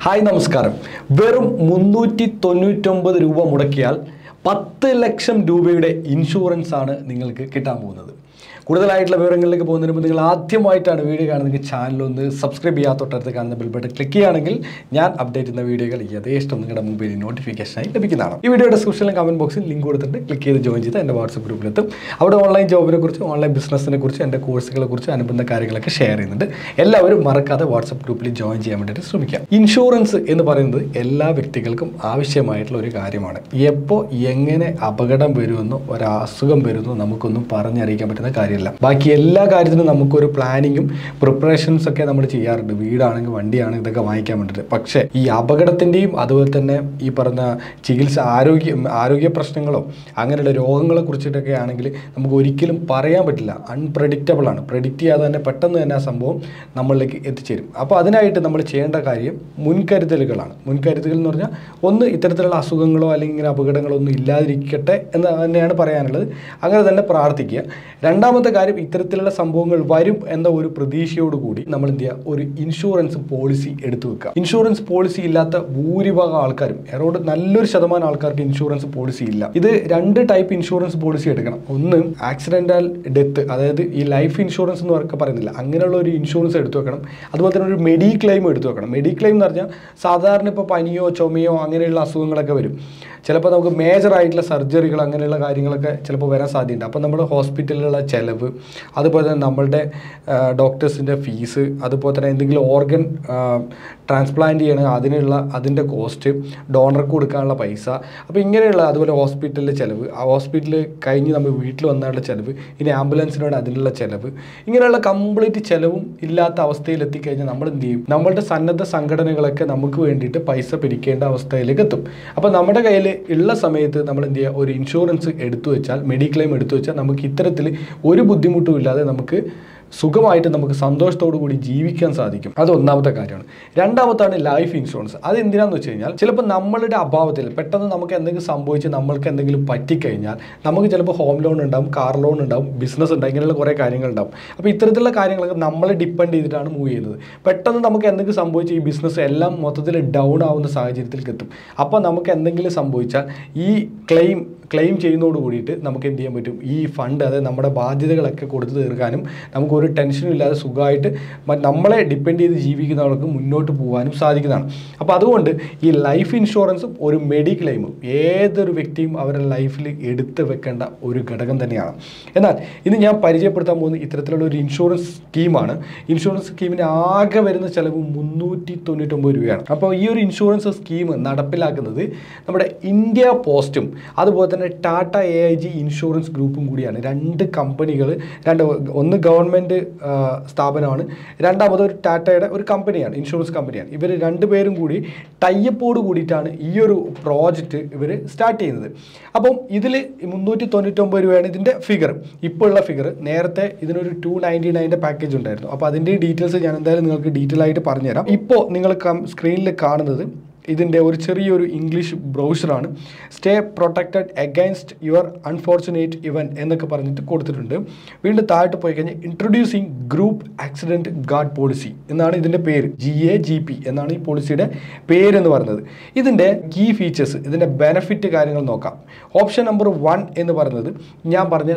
Hi നമസ്കാരം. വെറും 399 രൂപ മുടക്കിയാൽ 10 ലക്ഷം രൂപയുടെ ഇൻഷുറൻസ് ആണ് നിങ്ങൾക്ക് കിട്ടാൻ പോകുന്നത്. കൂടുതലായിട്ടുള്ള വിവരങ്ങളിലേക്ക് പോകുന്നതിന് മുമ്പ് നിങ്ങൾ ആദ്യമായിട്ടാണ് വീഡിയോ കാണുന്നത്, ചാനൽ ഒന്ന് സബ്സ്ക്രൈബ് ചെയ്യാത്ത തൊട്ടടുത്ത് കാണുന്ന ബെൽ ബട്ടൺ ക്ലിക്ക് ചെയ്യുകയാണെങ്കിൽ ഞാൻ അപ്ഡേറ്റ് ചെയ്യുന്ന വീഡിയോകൾ യഥേഷ്ടം നിങ്ങളുടെ മൊബൈലിൽ നോട്ടിഫിക്കേഷനായി ലഭിക്കുന്നതാണ്. ഈ വീഡിയോ ഡിസ്ക്രിപ്ഷനിലും കമൻറ്റ് ബോക്സിൽ ലിങ്ക് കൊടുത്തിട്ട് ക്ലിക്ക് ചെയ്ത് ജോയിൻ ചെയ്ത് എൻ്റെ വാട്സപ്പ് ഗ്രൂപ്പിലെത്തും. അവിടെ ഓൺലൈൻ ജോബിനെ കുറിച്ച്, ഓൺലൈൻ ബിസിനസ്സിനെ കുറിച്ച്, എൻ്റെ കോഴ്സുകളെ കുറിച്ച്, അനുബന്ധ കാര്യങ്ങളൊക്കെ ഷെയർ ചെയ്യുന്നുണ്ട്. എല്ലാവരും മറക്കാതെ വാട്സപ്പ് ഗ്രൂപ്പിൽ ജോയിൻ ചെയ്യാൻ വേണ്ടിയിട്ട് ശ്രമിക്കാം. ഇൻഷുറൻസ് എന്ന് പറയുന്നത് എല്ലാ വ്യക്തികൾക്കും ആവശ്യമായിട്ടുള്ള ഒരു കാര്യമാണ്. എപ്പോൾ എങ്ങനെ അപകടം വരുമെന്നോ ഒരസുഖം വരുമെന്നോ നമുക്കൊന്നും പറഞ്ഞറിയിക്കാൻ പറ്റുന്ന കാര്യമില്ല. ബാക്കി എല്ലാ കാര്യത്തിനും നമുക്കൊരു പ്ലാനിങ്ങും പ്രിപ്പറേഷൻസ് ഒക്കെ നമ്മൾ ചെയ്യാറുണ്ട്. വീടാണെങ്കിൽ, വണ്ടിയാണെങ്കിൽ ഇതൊക്കെ വാങ്ങിക്കാൻ വേണ്ടിയിട്ട്. പക്ഷേ ഈ അപകടത്തിൻ്റെയും അതുപോലെ തന്നെ ഈ പറഞ്ഞ ചികിത്സ, ആരോഗ്യ പ്രശ്നങ്ങളോ അങ്ങനെയുള്ള രോഗങ്ങളെ കുറിച്ചിട്ടൊക്കെ ആണെങ്കിൽ നമുക്ക് ഒരിക്കലും പറയാൻ പറ്റില്ല. അൺപ്രഡിക്റ്റബിൾ ആണ്. പ്രഡിക്റ്റ് ചെയ്യാതെ തന്നെ പെട്ടെന്ന് തന്നെ ആ സംഭവം നമ്മളിലേക്ക് എത്തിച്ചേരും. അപ്പോൾ അതിനായിട്ട് നമ്മൾ ചെയ്യേണ്ട കാര്യം മുൻകരുതലുകളാണ്. മുൻകരുതലുകൾ എന്ന് പറഞ്ഞാൽ ഒന്ന്, ഇത്തരത്തിലുള്ള അസുഖങ്ങളോ അല്ലെങ്കിൽ ഇങ്ങനെ അപകടങ്ങളോ ഒന്നും ഇല്ലാതിരിക്കട്ടെ എന്ന് തന്നെയാണ് പറയാനുള്ളത്. അങ്ങനെ തന്നെ പ്രാർത്ഥിക്കുക. രണ്ടാമത്തെ കാര്യം, ഇത്തരത്തിലുള്ള സംഭവങ്ങൾ വരും എന്ന ഒരു പ്രതീക്ഷയോടുകൂടി നമ്മൾ എന്ത് ചെയ്യുക, ഒരു ഇൻഷുറൻസ് പോളിസി എടുത്തു വെക്കുക. ഇൻഷുറൻസ് പോളിസി ഇല്ലാത്ത ഭൂരിഭാഗം ആൾക്കാരും, എറൗണ്ട് നല്ലൊരു ശതമാനം ആൾക്കാർക്ക് ഇൻഷുറൻസ് പോളിസി ഇല്ല. ഇത് രണ്ട് ടൈപ്പ് ഇൻഷുറൻസ് പോളിസി എടുക്കണം. ഒന്ന് ആക്സിഡന്റൽ ഡെത്ത്, അതായത് ഈ ലൈഫ് ഇൻഷുറൻസ് എന്ന് പറയുന്നില്ല, അങ്ങനെയുള്ള ഒരു ഇൻഷുറൻസ് എടുത്തു വെക്കണം. അതുപോലെ തന്നെ ഒരു മെഡിക്ലെയിം എടുത്തു വെക്കണം. മെഡിക്ലെയിം എന്ന് പറഞ്ഞാൽ സാധാരണ ഇപ്പോൾ പനിയോ ചുമയോ അങ്ങനെയുള്ള അസുഖങ്ങളൊക്കെ വരും. ചിലപ്പോൾ നമുക്ക് മേജർ ആയിട്ടുള്ള സർജറികൾ അങ്ങനെയുള്ള കാര്യങ്ങളൊക്കെ ചിലപ്പോൾ വരാൻ സാധ്യതയുണ്ട്. അപ്പോൾ നമ്മൾ ഹോസ്പിറ്റലിലുള്ള ചിലവ്, അതുപോലെ തന്നെ നമ്മളുടെ ഡോക്ടേഴ്സിൻ്റെ ഫീസ്, അതുപോലെ തന്നെ എന്തെങ്കിലും ഓർഗൻ ട്രാൻസ്പ്ലാന്റ് ചെയ്യണമെങ്കിൽ അതിൻ്റെ കോസ്റ്റ്, ഡോണർക്ക് കൊടുക്കാനുള്ള പൈസ, അപ്പോൾ ഇങ്ങനെയുള്ള, അതുപോലെ ഹോസ്പിറ്റലിലെ ചിലവ്, ആ ഹോസ്പിറ്റലിൽ കഴിഞ്ഞ് നമ്മൾ വീട്ടിൽ വന്നാലുള്ള ചിലവ്, ഇനി ആംബുലൻസിനോട് അതിനുള്ള ചിലവ്, ഇങ്ങനെയുള്ള കംപ്ലീറ്റ് ചിലവും ഇല്ലാത്ത അവസ്ഥയിൽ എത്തിക്കഴിഞ്ഞാൽ നമ്മൾ എന്ത് ചെയ്യും, നമ്മളുടെ സന്നദ്ധ സംഘടനകളൊക്കെ നമുക്ക് വേണ്ടിയിട്ട് പൈസ പിരിക്കേണ്ട അവസ്ഥയിലേക്ക് എത്തും. അപ്പോൾ നമ്മുടെ കയ്യിൽ ഉള്ള സമയത്ത് നമ്മൾ എന്ത് ചെയ്യുക, ഒരു ഇൻഷുറൻസ് എടുത്തു വെച്ചാൽ, മെഡിക്ലെയിം എടുത്തു വെച്ചാൽ നമുക്ക് ഇത്തരത്തിൽ ഒരു ബുദ്ധിമുട്ടും ഇല്ലാതെ നമുക്ക് സുഖമായിട്ട് നമുക്ക് സന്തോഷത്തോടു കൂടി ജീവിക്കാൻ സാധിക്കും. അത് ഒന്നാമത്തെ കാര്യമാണ്. രണ്ടാമത്താണ് ലൈഫ് ഇൻഷുറൻസ്. അത് എന്തിനാന്ന് വെച്ച് കഴിഞ്ഞാൽ, ചിലപ്പോൾ നമ്മളുടെ അഭാവത്തിൽ പെട്ടെന്ന് നമുക്ക് എന്തെങ്കിലും സംഭവിച്ച് നമ്മൾക്ക് എന്തെങ്കിലും പറ്റിക്കഴിഞ്ഞാൽ നമുക്ക് ചിലപ്പോൾ ഹോം ലോൺ ഉണ്ടാവും, കാർ ലോൺ ഉണ്ടാവും, ബിസിനസ് ഉണ്ടാവും, ഇങ്ങനെയുള്ള കുറേ കാര്യങ്ങളുണ്ടാവും. അപ്പോൾ ഇത്തരത്തിലുള്ള കാര്യങ്ങളൊക്കെ നമ്മളെ ഡിപ്പെൻഡ് ചെയ്തിട്ടാണ് മൂവ് ചെയ്യുന്നത്. പെട്ടെന്ന് നമുക്ക് എന്തെങ്കിലും സംഭവിച്ച് ഈ ബിസിനസ് എല്ലാം മൊത്തത്തിൽ ഡൗൺ ആവുന്ന സാഹചര്യത്തിലേക്ക് എത്തും. അപ്പോൾ നമുക്ക് എന്തെങ്കിലും സംഭവിച്ചാൽ ഈ ക്ലെയിം ചെയ്യുന്നതോട് കൂടിയിട്ട് നമുക്ക് എന്ത് ചെയ്യാൻ പറ്റും, ഈ ഫണ്ട്, അതായത് നമ്മുടെ ബാധ്യതകളൊക്കെ കൊടുത്തു തീർക്കാനും നമുക്ക് ഒരു ടെൻഷനും ഇല്ലാതെ സുഖമായിട്ട് നമ്മളെ ഡിപ്പെൻഡ് ചെയ്ത് ജീവിക്കുന്നവർക്ക് മുന്നോട്ട് പോകാനും സാധിക്കുന്നതാണ്. അപ്പോൾ അതുകൊണ്ട് ഈ ലൈഫ് ഇൻഷുറൻസും ഒരു മെഡിക്ലെയിമും ഏതൊരു വ്യക്തിയും അവരുടെ ലൈഫിൽ എടുത്ത് വെക്കേണ്ട ഒരു ഘടകം തന്നെയാണ്. എന്നാൽ ഇന്ന് ഞാൻ പരിചയപ്പെടുത്താൻ പോകുന്ന ഇത്തരത്തിലുള്ള ഒരു ഇൻഷുറൻസ് സ്കീമാണ്. ഇൻഷുറൻസ് സ്കീമിന് ആകെ വരുന്ന ചിലവ് 399 രൂപയാണ്. അപ്പോൾ ഈ ഒരു ഇൻഷുറൻസ് സ്കീം നടപ്പിലാക്കുന്നത് നമ്മുടെ ഇന്ത്യ പോസ്റ്റും അതുപോലെ തന്നെ ടാറ്റ AIG ഇൻഷുറൻസ് ഗ്രൂപ്പും കൂടിയാണ്. രണ്ട് കമ്പനികൾ, ഒന്ന് ഗവൺമെൻറ് സ്ഥാപനമാണ്, രണ്ടാമത് ഒരു ടാറ്റയുടെ ഒരു കമ്പനിയാണ്, ഇൻഷുറൻസ് കമ്പനിയാണ്. ഇവർ രണ്ടുപേരും കൂടി ടൈപ്പോട് കൂടിയിട്ടാണ് ഈ ഒരു പ്രോജക്റ്റ് ഇവർ സ്റ്റാർട്ട് ചെയ്യുന്നത്. അപ്പം ഇതിൽ 399 രൂപയാണ് ഇതിൻ്റെ ഫിഗർ, ഇപ്പോൾ ഉള്ള ഫിഗർ. നേരത്തെ ഇതിനൊരു 299 പാക്കേജ് ഉണ്ടായിരുന്നു. അപ്പോൾ അതിൻ്റെ ഡീറ്റെയിൽസ് ഞാൻ എന്തായാലും നിങ്ങൾക്ക് ഡീറ്റെയിൽ ആയിട്ട് പറഞ്ഞുതരാം. ഇപ്പോൾ നിങ്ങൾ സ്ക്രീനിൽ കാണുന്നത് ഇതിൻ്റെ ഒരു ചെറിയൊരു ഇംഗ്ലീഷ് ബ്രൗഷറാണ്. Stay protected against your unfortunate event എന്നൊക്കെ പറഞ്ഞിട്ട് കൊടുത്തിട്ടുണ്ട്. വീണ്ടും താഴോട്ട് പോയി കഴിഞ്ഞാൽ introducing group accident guard policy എന്നാണ് ഇതിൻ്റെ പേര്. GAGP എന്നാണ് ഈ പോളിസിയുടെ പേരെന്ന് പറയുന്നത്. ഇതിൻ്റെ കീ ഫീച്ചേഴ്സ്, ഇതിൻ്റെ ബെനഫിറ്റ് കാര്യങ്ങൾ നോക്കാം. ഓപ്ഷൻ നമ്പർ 1 എന്ന് പറയുന്നത് ഞാൻ പറഞ്ഞ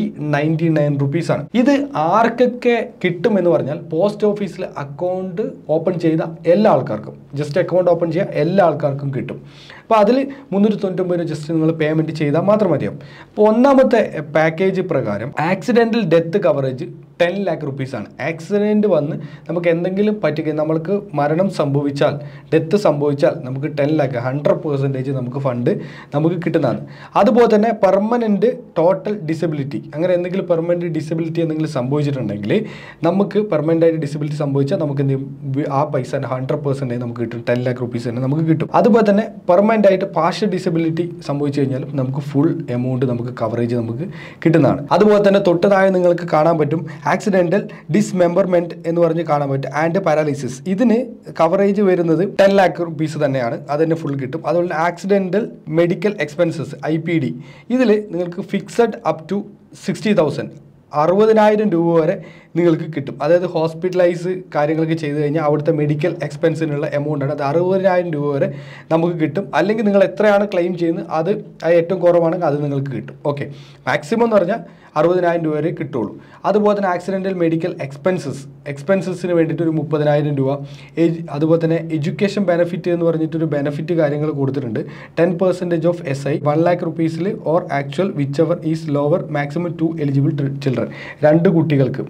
399 റുപ്പീസാണ്. ഇത് ആർക്കൊക്കെ കിട്ടുമെന്ന് പറഞ്ഞാൽ, പോസ്റ്റ് ഓഫീസിൽ അക്കൗണ്ട് ഓപ്പൺ ചെയ്ത എല്ലാ ആൾക്കാർക്കും, ജസ്റ്റ് അക്കൗണ്ട് ഓപ്പൺ ചെയ്യുക, എല്ലാ ആൾക്കാർക്കും കിട്ടും. അപ്പോൾ അതിൽ 399 രൂപ ജസ്റ്റ് നിങ്ങൾ പേയ്മെൻറ്റ് ചെയ്താൽ മാത്രം മതിയാവും. അപ്പോൾ ഒന്നാമത്തെ പാക്കേജ് പ്രകാരം ആക്സിഡൻ്റൽ ഡെത്ത് കവറേജ് 10 lakh റുപ്പീസാണ്. ആക്സിഡൻറ്റ് വന്ന് നമുക്ക് എന്തെങ്കിലും പറ്റിക്കഴിഞ്ഞാൽ, നമ്മൾക്ക് മരണം സംഭവിച്ചാൽ, ഡെത്ത് സംഭവിച്ചാൽ നമുക്ക് 10 lakh 100% നമുക്ക് ഫണ്ട് നമുക്ക് കിട്ടുന്നതാണ്. അതുപോലെ തന്നെ പെർമനൻറ്റ് ടോട്ടൽ ഡിസബിലിറ്റി, അങ്ങനെ എന്തെങ്കിലും പെർമനൻറ്റ് ഡിസബിലിറ്റി എന്തെങ്കിലും സംഭവിച്ചിട്ടുണ്ടെങ്കിൽ, നമുക്ക് പെർമനൻ്റ് ആയിട്ട് ഡിസബിലിറ്റി സംഭവിച്ചാൽ നമുക്ക് എന്ത് ചെയ്യും, ആ പൈസ 100% നമുക്ക് കിട്ടും. 10 lakh റുപ്പീസ് തന്നെ നമുക്ക് കിട്ടും. അതുപോലെ തന്നെ പെർമനൻ്റ് ആയിട്ട് പാർഷ്യൽ ഡിസബിലിറ്റി സംഭവിച്ചു കഴിഞ്ഞാലും നമുക്ക് ഫുൾ എമൗണ്ട് നമുക്ക് കവറേജ് നമുക്ക് കിട്ടുന്നതാണ്. അതുപോലെ തന്നെ തൊട്ടതായ നിങ്ങൾക്ക് കാണാൻ പറ്റും ആക്സിഡൻ്റൽ ഡിസ്മെമ്പർമെൻറ്റ് എന്ന് പറഞ്ഞ് കാണാൻ പറ്റും, ആൻഡ് പാരാലിസിസ്. ഇതിന് കവറേജ് വരുന്നത് 10 lakh റുപ്പീസ് തന്നെയാണ്, അതിന് ഫുൾ കിട്ടും. അതുപോലെ ആക്സിഡൻ്റൽ മെഡിക്കൽ എക്സ്പെൻസസ് IPD, ഇതിൽ നിങ്ങൾക്ക് ഫിക്സഡ് അപ് ടു 60,000 60,000 രൂപ വരെ നിങ്ങൾക്ക് കിട്ടും. അതായത് ഹോസ്പിറ്റലൈസ് കാര്യങ്ങളൊക്കെ ചെയ്ത് കഴിഞ്ഞാൽ അവിടുത്തെ മെഡിക്കൽ എക്സ്പെൻസിനുള്ള എമൗണ്ടാണ്. അത് 60,000 രൂപ വരെ നമുക്ക് കിട്ടും. അല്ലെങ്കിൽ നിങ്ങൾ എത്രയാണ് ക്ലെയിം ചെയ്യുന്നത് അത് ഏറ്റവും കുറവാണെങ്കിൽ അത് നിങ്ങൾക്ക് കിട്ടും. ഓക്കെ, മാക്സിമം എന്ന് പറഞ്ഞാൽ 60,000 രൂപ വരെ കിട്ടുള്ളൂ. അതുപോലെ തന്നെ ആക്സിഡൻ്റൽ മെഡിക്കൽ എക്സ്പെൻസസിന് വേണ്ടിയിട്ട് ഒരു 30,000 രൂപ. അതുപോലെ തന്നെ എഡ്യൂക്കേഷൻ ബെനിഫിറ്റ് എന്ന് പറഞ്ഞിട്ടൊരു ബെനിഫിറ്റ് കാര്യങ്ങൾ കൊടുത്തിട്ടുണ്ട്. 10% of SI 1 lakh rupees or actual whichever is lower maximum 2 eligible children. 2 കുട്ടികൾക്ക്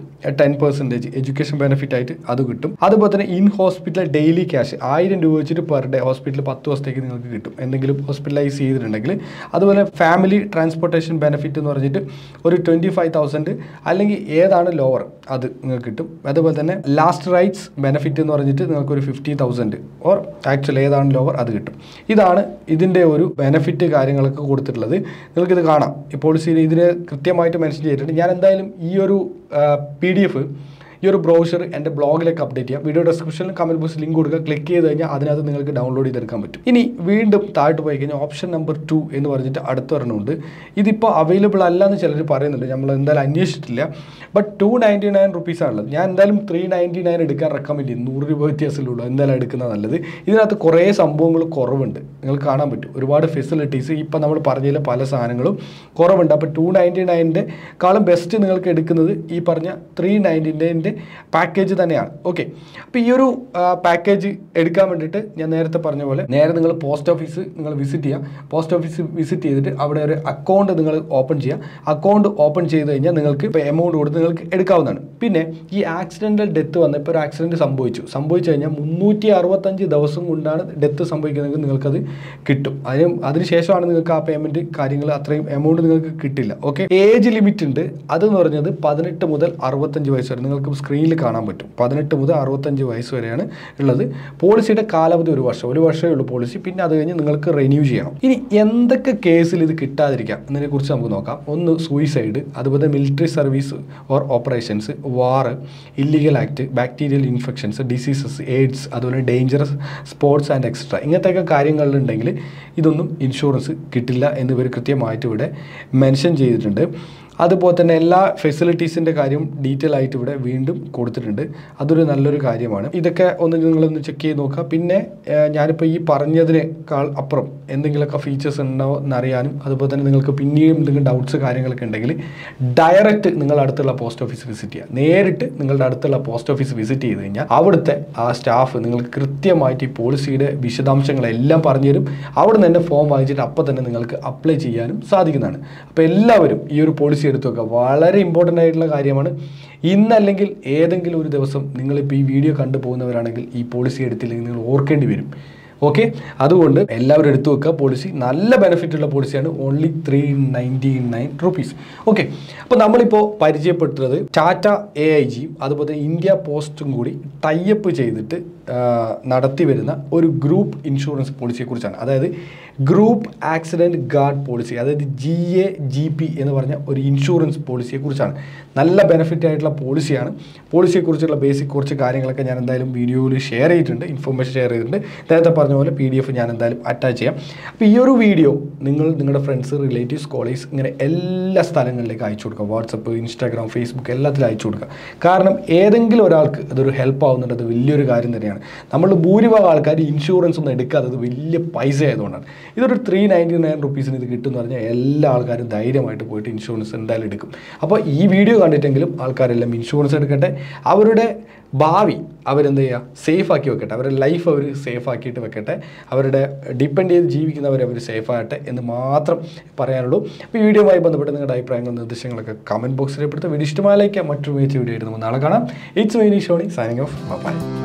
10% എഡ്യൂക്കേഷൻ ബെനിഫിറ്റ് ആയിട്ട് അത് കിട്ടും. അതുപോലെ തന്നെ ഇൻ ഹോസ്പിറ്റൽ ഡെയിലി ക്യാഷ് 1000 രൂപ വെച്ചിട്ട് പെർ ഡേ ഹോസ്പിറ്റലിൽ 10 ദിവസത്തേക്ക് നിങ്ങൾക്ക് കിട്ടും എന്തെങ്കിലും ഹോസ്പിറ്റലൈസ് ചെയ്തിട്ടുണ്ടെങ്കിൽ. അതുപോലെ ഫാമിലി ട്രാൻസ്പോർട്ടേഷൻ ബെനിഫിറ്റ് എന്ന് പറഞ്ഞിട്ട് ഒരു 25,000 അല്ലെങ്കിൽ ഏതാണ് ലോവർ അത് നിങ്ങൾക്ക് കിട്ടും. അതുപോലെ തന്നെ ലാസ്റ്റ് റൈറ്റ്സ് ബെനിഫിറ്റ് എന്ന് പറഞ്ഞിട്ട് നിങ്ങൾക്ക് ഒരു 50,000 ഓർ ആക്ച്വൽ ഏതാണ് ലോവർ അത് കിട്ടും. ഇതാണ് ഇതിൻ്റെ ഒരു ബെനിഫിറ്റ് കാര്യങ്ങളൊക്കെ കൊടുത്തിട്ടുള്ളത്. നിങ്ങൾക്കിത് കാണാം. ഈ പോളിസിയിൽ ഇതിന് കൃത്യമായിട്ട് മെൻഷൻ ചെയ്തിട്ടുണ്ട്. ഞാൻ എന്തായാലും ഈ ഒരു PDF ഈ ഒരു ബ്രൗഷർ എൻ്റെ ബ്ലോഗിലേക്ക് അപ്ഡേറ്റ് ചെയ്യാം. വീഡിയോ ഡിസ്ക്രിപ്ഷനിൽ കമൻറ്റ് ബോക്സിൽ ലിങ്ക് കൊടുക്കുക. ക്ലിക്ക് ചെയ്ത് കഴിഞ്ഞാൽ അതിനകത്ത് നിങ്ങൾക്ക് ഡൗൺലോഡ് ചെയ്തെടുക്കാൻ പറ്റും. ഇനി വീണ്ടും താഴോട്ട് പോയി കഴിഞ്ഞാൽ ഓപ്ഷൻ നമ്പർ 2 എന്ന് പറഞ്ഞിട്ട് അടുത്തൊരെണ്ണമുണ്ട്. ഇതിപ്പോൾ അവൈലബിൾ അല്ല എന്ന് ചിലർ പറയുന്നുണ്ട്. നമ്മൾ എന്തായാലും അന്വേഷിച്ചിട്ടില്ല. ബട്ട് 299 റുപ്പീസാണുള്ളത്. ഞാൻ എന്തായാലും 399 എടുക്കാൻ റെക്കമെൻഡ് ചെയ്യും. 100 രൂപ വ്യത്യാസമുള്ളൂ. എന്തായാലും എടുക്കുന്നത് നല്ലത്. ഇതിനകത്ത് കുറേ സംഭവങ്ങൾ കുറവുണ്ട്. നിങ്ങൾക്ക് കാണാൻ പറ്റും. ഒരുപാട് ഫെസിലിറ്റീസ് ഇപ്പം നമ്മൾ പറഞ്ഞതിലെ പല സാധനങ്ങളും കുറവുണ്ട്. അപ്പോൾ 299-ക്കാളും ബെസ്റ്റ് നിങ്ങൾക്ക് എടുക്കുന്നത് ഈ പറഞ്ഞ 399-ൻ്റെ പാക്കേജ് തന്നെയാണ്. ഓക്കെ, അപ്പോൾ ഈ ഒരു പാക്കേജ് എടുക്കാൻ വേണ്ടിയിട്ട് ഞാൻ നേരത്തെ പറഞ്ഞ പോലെ നേരെ നിങ്ങൾ പോസ്റ്റ് ഓഫീസ് നിങ്ങൾ വിസിറ്റ് ചെയ്യുക. പോസ്റ്റ് ഓഫീസ് വിസിറ്റ് ചെയ്തിട്ട് അവിടെ ഒരു അക്കൗണ്ട് നിങ്ങൾ ഓപ്പൺ ചെയ്യുക. അക്കൗണ്ട് ഓപ്പൺ ചെയ്ത് കഴിഞ്ഞാൽ നിങ്ങൾക്ക് ഇപ്പോൾ എമൗണ്ട് കൊടുത്ത് നിങ്ങൾക്ക് എടുക്കാവുന്നതാണ്. പിന്നെ ഈ ആക്സിഡൻ്റൽ ഡെത്ത് വന്ന ഇപ്പോൾ ഒരു ആക്സിഡൻറ്റ് സംഭവിച്ചു കഴിഞ്ഞാൽ 365 ദിവസം കൊണ്ടാണ് ഡെത്ത് സംഭവിക്കുന്നതെങ്കിൽ നിങ്ങൾക്കത് കിട്ടും. അതിനുശേഷമാണ് നിങ്ങൾക്ക് ആ പേയ്മെൻറ്റ് കാര്യങ്ങൾ അത്രയും എമൗണ്ട് നിങ്ങൾക്ക് കിട്ടില്ല. ഓക്കെ, ഏജ് ലിമിറ്റ് ഉണ്ട്. അതെന്ന് പറഞ്ഞത് 18 മുതൽ 65 വയസ്സ് വരെ നിങ്ങൾക്ക് സ്ക്രീനിൽ കാണാൻ പറ്റും. 18 മുതൽ 65 വയസ്സ് വരെയാണ് ഉള്ളത്. പോളിസിയുടെ കാലാവധി 1 വർഷമേ ഉള്ളൂ പോളിസി. പിന്നെ അത് കഴിഞ്ഞ് നിങ്ങൾക്ക് റിന്യൂ ചെയ്യണം. ഇനി എന്തൊക്കെ കേസിൽ ഇത് കിട്ടാതിരിക്കാം എന്നതിനെക്കുറിച്ച് നമുക്ക് നോക്കാം. ഒന്ന് സൂയിസൈഡ്, അതുപോലെ military service or operations, war, illegal act, bacterial infections, diseases, AIDS, അതുപോലെ ഡേഞ്ചറസ് സ്പോർട്സ് ആൻഡ് എക്സ്ട്രാ ഇങ്ങനത്തെയൊക്കെ കാര്യങ്ങളിലുണ്ടെങ്കിൽ ഇതൊന്നും ഇൻഷുറൻസ് കിട്ടില്ല എന്ന് ഇവർ കൃത്യമായിട്ട് ഇവിടെ മെൻഷൻ ചെയ്തിട്ടുണ്ട്. അതുപോലെ തന്നെ എല്ലാ ഫെസിലിറ്റീസിൻ്റെ കാര്യം ഡീറ്റെയിൽ ആയിട്ട് ഇവിടെ വീണ്ടും കൊടുത്തിട്ടുണ്ട്. അതൊരു നല്ലൊരു കാര്യമാണ്. ഇതൊക്കെ നിങ്ങളൊന്ന് ചെക്ക് ചെയ്ത് നോക്കുക. പിന്നെ ഞാനിപ്പോൾ ഈ പറഞ്ഞതിനേക്കാൾ അപ്പുറം എന്തെങ്കിലുമൊക്കെ ഫീച്ചേഴ്സ് ഉണ്ടോ എന്നറിയാനും അതുപോലെ തന്നെ നിങ്ങൾക്ക് പിന്നെയും എന്തെങ്കിലും ഡൗട്ട്സ് കാര്യങ്ങളൊക്കെ ഉണ്ടെങ്കിൽ ഡയറക്റ്റ് നിങ്ങൾ അടുത്തുള്ള പോസ്റ്റ് ഓഫീസ് വിസിറ്റ് ചെയ്യുക. നേരിട്ട് നിങ്ങളുടെ അടുത്തുള്ള പോസ്റ്റ് ഓഫീസ് വിസിറ്റ് ചെയ്ത് കഴിഞ്ഞാൽ അവിടുത്തെ ആ സ്റ്റാഫ് നിങ്ങൾക്ക് കൃത്യമായിട്ട് ഈ പോളിസിയുടെ വിശദാംശങ്ങളെല്ലാം പറഞ്ഞുതരും. അവിടെ നിന്ന് തന്നെ ഫോം വാങ്ങിച്ചിട്ട് അപ്പോൾ തന്നെ നിങ്ങൾക്ക് അപ്ലൈ ചെയ്യാനും സാധിക്കുന്നതാണ്. അപ്പോൾ എല്ലാവരും ഈ ഒരു പോളിസി എടുത്തു വെക്കുക. വളരെ ഇമ്പോർട്ടൻ്റ് ആയിട്ടുള്ള കാര്യമാണ്. ഇന്നല്ലെങ്കിൽ ഏതെങ്കിലും ഒരു ദിവസം നിങ്ങളിപ്പോൾ ഈ വീഡിയോ കണ്ടു പോകുന്നവരാണെങ്കിൽ ഈ പോളിസി എടുത്തില്ലെങ്കിൽ നിങ്ങൾ ഓർക്കേണ്ടി വരും. ഓക്കെ, അതുകൊണ്ട് എല്ലാവരും എടുത്തു വെക്കുക. പോളിസി നല്ല ബെനിഫിറ്റ് ഉള്ള പോളിസിയാണ്. Only 399 rupees. ഓക്കെ, അപ്പോൾ നമ്മളിപ്പോൾ പരിചയപ്പെടുത്തുന്നത് ടാറ്റ AIGയും അതുപോലെ ഇന്ത്യ പോസ്റ്റും കൂടി ടൈപ്പ് ചെയ്തിട്ട് നടത്തി വരുന്ന ഒരു ഗ്രൂപ്പ് ഇൻഷുറൻസ് പോളിസിയെക്കുറിച്ചാണ്. അതായത് ഗ്രൂപ്പ് ആക്സിഡൻറ്റ് ഗാർഡ് പോളിസി, അതായത് GAGP എന്ന് പറഞ്ഞ ഒരു ഇൻഷുറൻസ് പോളിസിയെക്കുറിച്ചാണ്. നല്ല ബെനിഫിറ്റ് ആയിട്ടുള്ള പോളിസിയാണ്. പോളിസിയെക്കുറിച്ചുള്ള ബേസിക് കുറച്ച് കാര്യങ്ങളൊക്കെ ഞാൻ എന്തായാലും വീഡിയോയിൽ ഷെയർ ചെയ്തിട്ടുണ്ട്, ഇൻഫർമേഷൻ ഷെയർ ചെയ്തിട്ടുണ്ട്. നേരത്തെ പറഞ്ഞ പോലെ PDF ഞാൻ എന്തായാലും അറ്റാച്ച് ചെയ്യാം. അപ്പോൾ ഈ ഒരു വീഡിയോ നിങ്ങളുടെ ഫ്രണ്ട്സ്, റിലേറ്റീവ്സ്, കോളേജ് ഇങ്ങനെ എല്ലാ സ്ഥലങ്ങളിലേക്ക് അയച്ചു കൊടുക്കുക. വാട്സപ്പ്, ഇൻസ്റ്റാഗ്രാം, ഫേസ്ബുക്ക് എല്ലാത്തിലും അയച്ചു കൊടുക്കുക. കാരണം ഏതെങ്കിലും ഒരാൾക്ക് അതൊരു ഹെൽപ്പ് ആവുന്നുണ്ട്. അത് വലിയൊരു കാര്യം തന്നെയാണ്. നമ്മൾ ഭൂരിഭാഗം ആൾക്കാർ ഇൻഷുറൻസ് ഒന്നും എടുക്കാത്തത് വലിയ പൈസ ആയതുകൊണ്ടാണ്. ഇതൊരു 399 റുപ്പീസിന് ഇത് കിട്ടുമെന്ന് പറഞ്ഞാൽ എല്ലാ ആൾക്കാരും ധൈര്യമായിട്ട് പോയിട്ട് ഇൻഷുറൻസ് എന്തായാലും എടുക്കും. അപ്പോൾ ഈ വീഡിയോ കണ്ടിട്ടെങ്കിലും ആൾക്കാരെല്ലാം ഇൻഷുറൻസ് എടുക്കട്ടെ. അവരുടെ ഭാവി അവരെന്ത് ചെയ്യുക, സേഫ് ആക്കി വെക്കട്ടെ. അവരുടെ ലൈഫ് അവർ സേഫ് ആക്കിയിട്ട് വെക്കട്ടെ. അവരുടെ ഡിപ്പെൻഡ് ചെയ്ത് ജീവിക്കുന്നവരെ അവർ സേഫ് ആകട്ടെ എന്ന് മാത്രം പറയാനുള്ളൂ. അപ്പോൾ ഈ വീഡിയോയുമായി ബന്ധപ്പെട്ട് നിങ്ങളുടെ അഭിപ്രായങ്ങളും നിർദ്ദേശങ്ങളൊക്കെ കമൻറ്റ് ബോക്സിൽ രേഖപ്പെടുത്തുക. വീഡിയോ ഇഷ്ടമായിലേക്ക് മറ്റൊരു മികച്ച വീഡിയോ ആയിട്ട് നമുക്ക് നാളെ കാണാം. It's Vineesh signing off. By.